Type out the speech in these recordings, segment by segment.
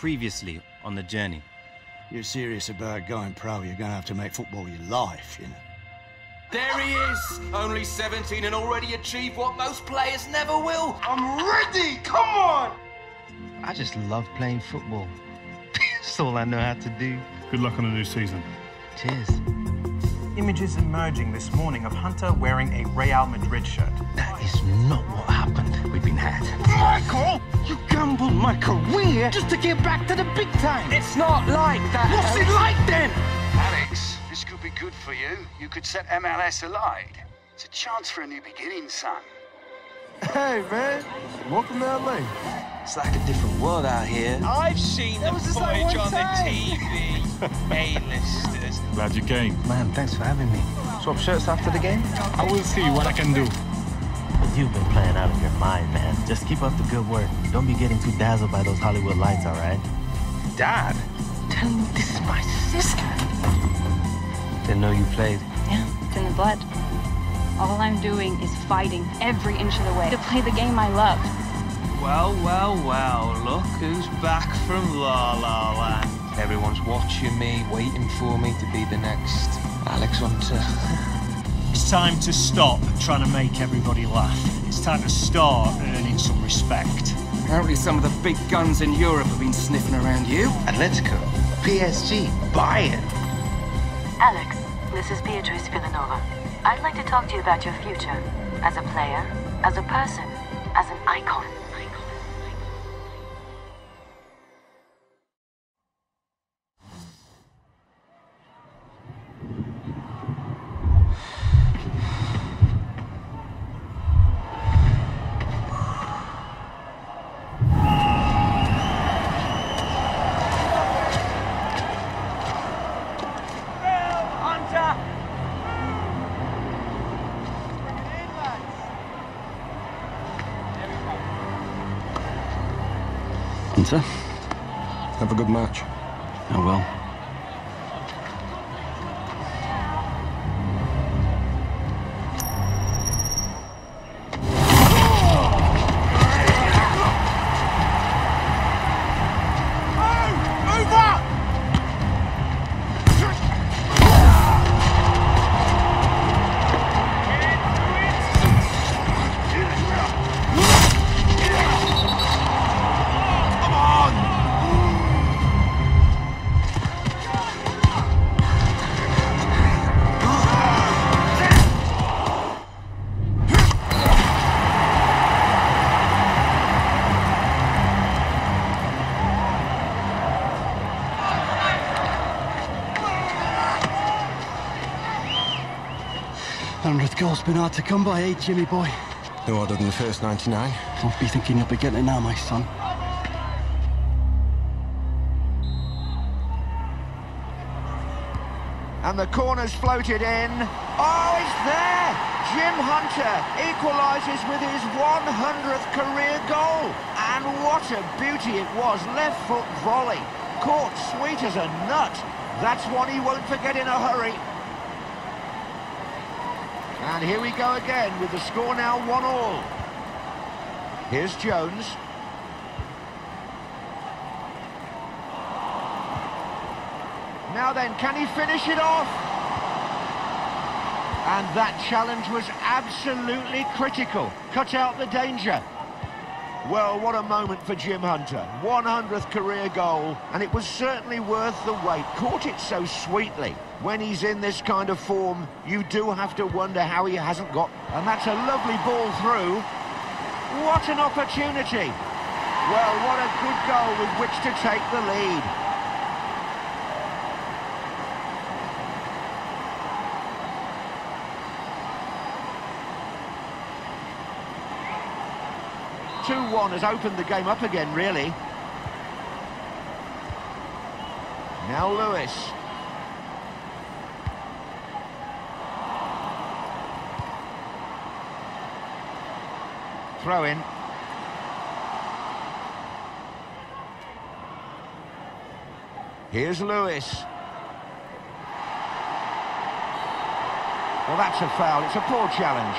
Previously on The Journey. You're serious about going pro, you're going to have to make football your life, you know. There he is! Only 17 and already achieved what most players never will. I'm ready! Come on! I just love playing football. That's all I know how to do. Good luck on the new season. Cheers. Images emerging this morning of Hunter wearing a Real Madrid shirt. That is not what happened. We've been had. Michael! You gambled my career just to get back to the big time! It's not like that. What's it like then? Alex, this could be good for you. You could set MLS alight. It's a chance for a new beginning, son. Hey, man. Welcome to LA. It's like a different world out here. I've seen the footage on the TV. A-listers. Glad you came. Man, thanks for having me. Swap shirts after the game? I will see what I can do. You've been playing out of your mind, man. Just keep up the good work. Don't be getting too dazzled by those Hollywood lights, all right? Dad? Tell me this is my sister. Didn't know you played. Yeah, it's in the blood. All I'm doing is fighting every inch of the way to play the game I love. Well, well, well, look who's back from La La Land. Everyone's watching me, waiting for me to be the next Alex Hunter. It's time to stop trying to make everybody laugh. It's time to start earning some respect. Apparently some of the big guns in Europe have been sniffing around you. Atletico, PSG, Bayern. Alex, this is Beatrice Villanova. I'd like to talk to you about your future. As a player, as a person, as an icon. Hunter, have a good match. I will. Goal's been hard to come by, eh, Jimmy boy? No harder than the first 99. Don't be thinking you'll be getting it now, my son. And the corner's floated in. Oh, it's there! Jim Hunter equalises with his 100th career goal. And what a beauty it was. Left foot volley. Caught sweet as a nut. That's one he won't forget in a hurry. And here we go again with the score now 1-1. Here's Jones. Now then, can he finish it off? And that challenge was absolutely critical. Cut out the danger. Well, what a moment for Jim Hunter. 100th career goal, and it was certainly worth the wait. Caught it so sweetly. When he's in this kind of form, you do have to wonder how he hasn't got... And that's a lovely ball through. What an opportunity. Well, what a good goal with which to take the lead. "2-1 has opened the game up again, really. Now Lewis. Throw in. Here's Lewis. Well, that's a foul. It's a poor challenge.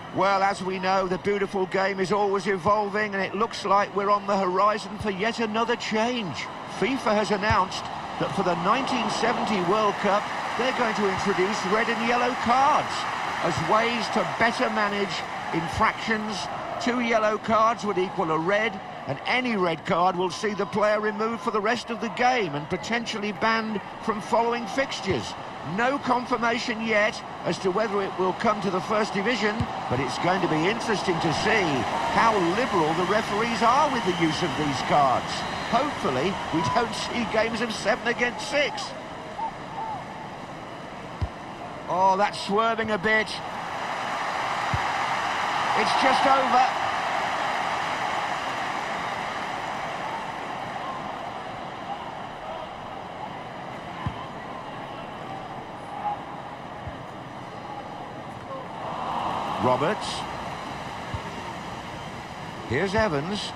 Well, as we know, the beautiful game is always evolving, and it looks like we're on the horizon for yet another change. FIFA has announced that for the 1970 World Cup, they're going to introduce red and yellow cards as ways to better manage infractions. 2 yellow cards would equal a red, and any red card will see the player removed for the rest of the game and potentially banned from following fixtures. No confirmation yet as to whether it will come to the First Division, but it's going to be interesting to see how liberal the referees are with the use of these cards. Hopefully, we don't see games of 7 against 6. Oh, that's swerving a bit. It's just over. Roberts. Here's Evans.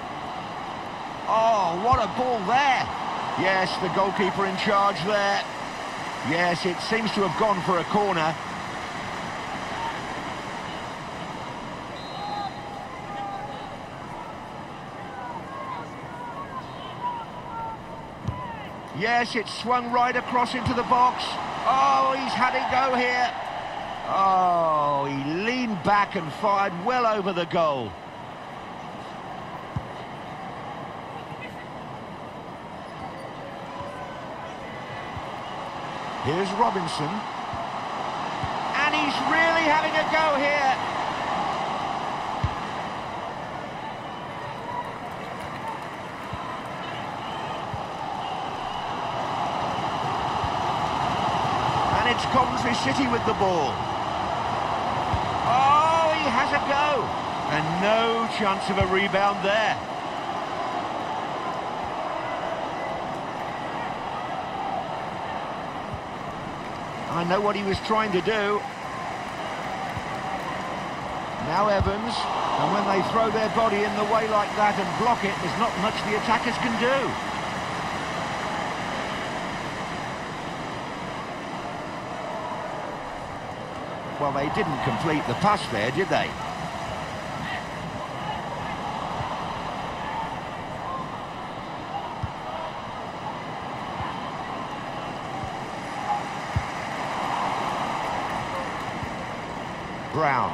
Oh, what a ball there. Yes, the goalkeeper in charge there. Yes, it seems to have gone for a corner. Yes, it swung right across into the box. Oh, he's had it go here. Oh, he leaned back and fired well over the goal. Here's Robinson. And he's really having a go here. And it's Coventry City with the ball. Oh, he has a go. And no chance of a rebound there. I know what he was trying to do. Now Evans, and when they throw their body in the way like that and block it, there's not much the attackers can do. Well, they didn't complete the pass there, did they? Brown.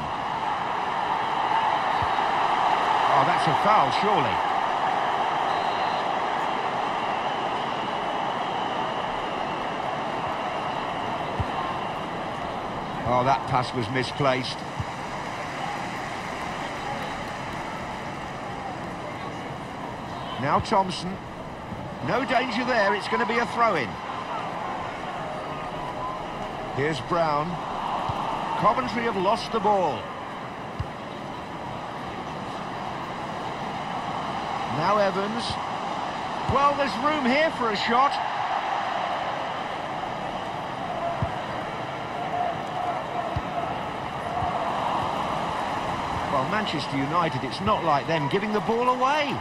Oh, that's a foul, surely. Oh, that pass was misplaced. Now Thompson. No danger there, it's going to be a throw-in. Here's Brown. Coventry have lost the ball. Now Evans. Well, there's room here for a shot. Well, Manchester United, it's not like them giving the ball away.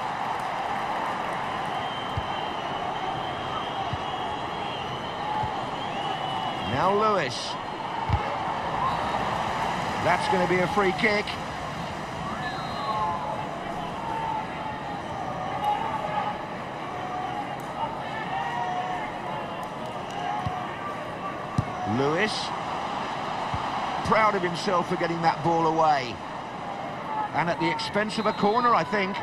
Now Lewis. That's going to be a free kick. Lewis. Proud of himself for getting that ball away. And at the expense of a corner, I think.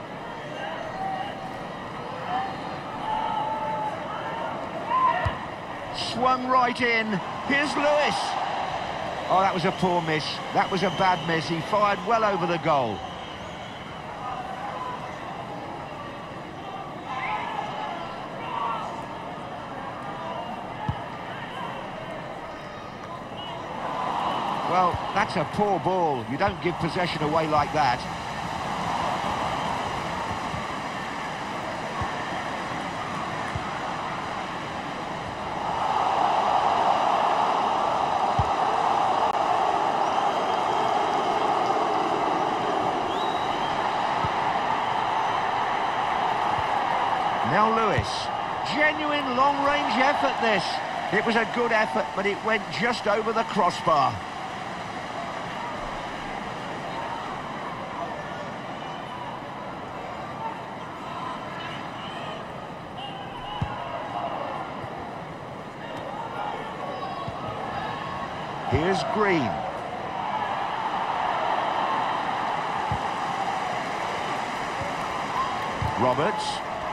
Swung right in. Here's Lewis. Oh, that was a poor miss. That was a bad miss. He fired well over the goal. Well, that's a poor ball. You don't give possession away like that. Now Lewis. Genuine long-range effort, this. It was a good effort, but it went just over the crossbar. Here's Green. Roberts.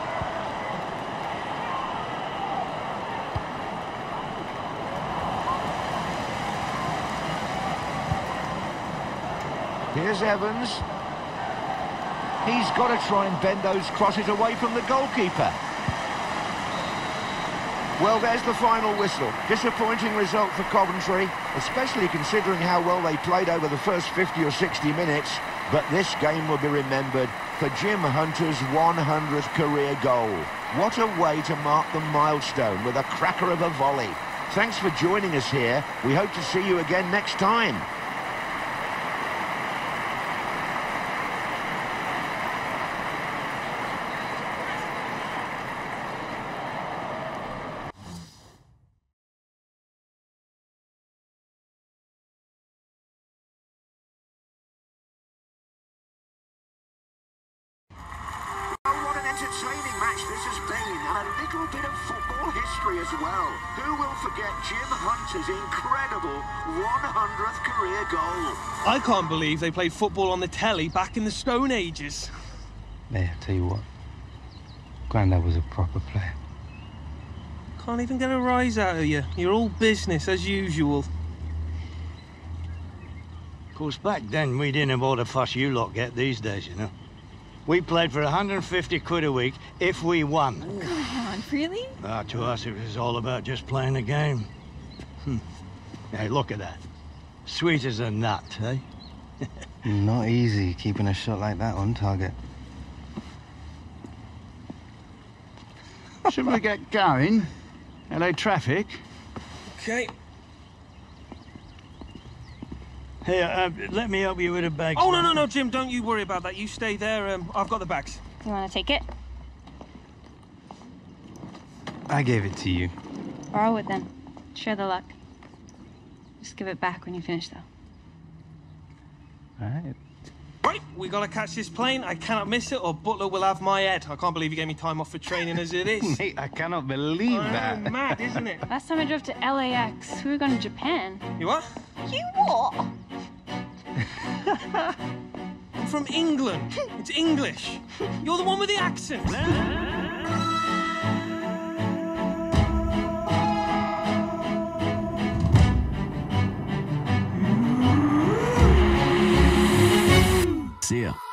Here's Evans. He's got to try and bend those crosses away from the goalkeeper. Well, there's the final whistle. Disappointing result for Coventry, especially considering how well they played over the first 50 or 60 minutes. But this game will be remembered for Jim Hunter's 100th career goal. What a way to mark the milestone with a cracker of a volley. Thanks for joining us here. We hope to see you again next time. Entertaining match this has been, and a little bit of football history as well. Who will forget Jim Hunter's incredible 100th career goal? I can't believe they played football on the telly back in the Stone Ages. Hey, I tell you what, Grandad was a proper player. Can't even get a rise out of you. You're all business as usual. Of course, back then we didn't have all the fuss you lot get these days, you know. We played for 150 quid a week if we won. Come on, really? To us, it was all about just playing the game. Hey, look at that. Sweet as a nut, eh? Not easy keeping a shot like that on target. Should we get going? LA traffic. Okay. Here, let me help you with a bag. Oh, no, Jim, don't you worry about that. You stay there. I've got the bags. You want to take it? I gave it to you. Borrow it then. Share the luck. Just give it back when you finish, though. All right. Right, we gotta catch this plane. I cannot miss it, or Butler will have my head. I can't believe you gave me time off for training as it is. Mate, I cannot believe that. Mad, isn't it? Last time I drove to LAX, we were going to Japan. You what? You what? I'm from England. It's English. You're the one with the accent. See ya.